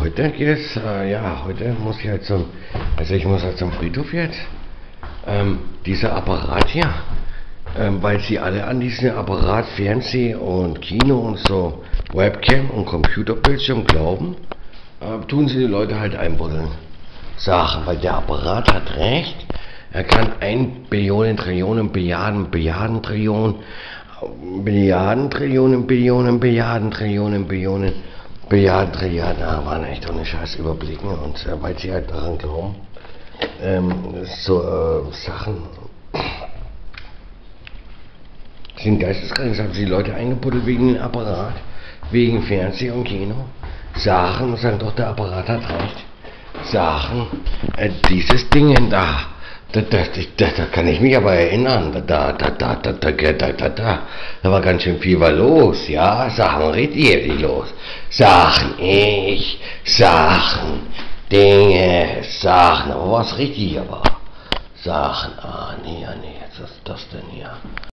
heute geht es, heute muss ich halt ich muss halt zum Friedhof jetzt. Dieser Apparat hier, weil sie alle an diesen Apparat Fernseh und Kino und so Webcam und Computerbildschirm glauben, tun sie die Leute halt einbuddeln. Sachen, weil der Apparat hat recht, er kann 1 Billionen, Trillionen, Billiarden, Billiarden, Trillionen, Billiarden, Trillionen, Billionen, Billiarden, Trillionen, Billionen, Billiarden, Trilliarden, waren echt ohne Scheiß überblicken und weil sie halt daran glauben, Sachen sind geisteskrank, das haben sie die Leute eingebuddelt wegen dem Apparat, wegen Fernseh und Kino. Sachen, sagen doch, der Apparat hat recht. Sachen, dieses Ding da kann ich mich aber erinnern, da war ganz schön viel was los, ja, Sachen richtig los. Sachen, Dinge, Sachen, aber was richtig war. Sachen, nee, was ist das denn hier?